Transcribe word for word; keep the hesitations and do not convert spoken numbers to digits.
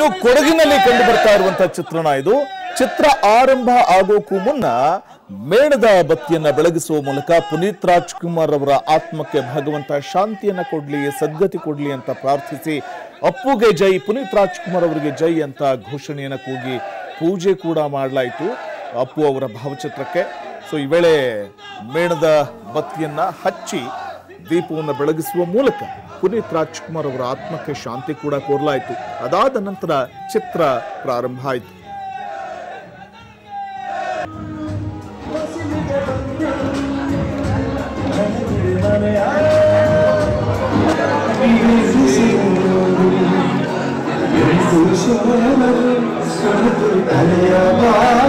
ಇನ್ನು ಕೊಡಗಿನಲ್ಲಿ ಕಂಡು ಬರ್ತಾ ಇರುವಂತಹ ಚಿತ್ರಣ ಇದು. ಚಿತ್ರ ಆರಂಭ ಆಗೋಕ್ಕೂ ಮುನ್ನ ಮೇಣದ ಬತ್ತಿಯನ್ನ ಬೆಳಗಿಸುವ ಮೂಲಕ ಪುನೀತ್ ರಾಜ್ಕುಮಾರ್ ಅವರ ಆತ್ಮಕ್ಕೆ ಭಗವಂತ ಶಾಂತಿಯನ್ನ ಕೊಡ್ಲಿ, ಸದ್ಗತಿ ಕೊಡ್ಲಿ ಅಂತ ಪ್ರಾರ್ಥಿಸಿ ಅಪ್ಪುಗೆ ಜೈ, ಪುನೀತ್ ರಾಜ್ಕುಮಾರ್ ಅವರಿಗೆ ಜೈ ಅಂತ ಘೋಷಣೆಯನ್ನ ಕೂಗಿ ಪೂಜೆ ಕೂಡ ಮಾಡಲಾಯಿತು ಅಪ್ಪು ಅವರ ಭಾವಚಿತ್ರಕ್ಕೆ. ಸೊ ಈ ವೇಳೆ ಮೇಣದ ಬತ್ತಿಯನ್ನ ಹಚ್ಚಿ ದೀಪವನ್ನು ಬೆಳಗಿಸುವ ಮೂಲಕ ಪುನೀತ್ ರಾಜ್ಕುಮಾರ್ ಅವರ ಆತ್ಮಕ್ಕೆ ಶಾಂತಿ ಕೂಡ ಕೋರಲಾಯಿತು. ಅದಾದ ನಂತರ ಚಿತ್ರ ಪ್ರಾರಂಭ ಆಯಿತು. You're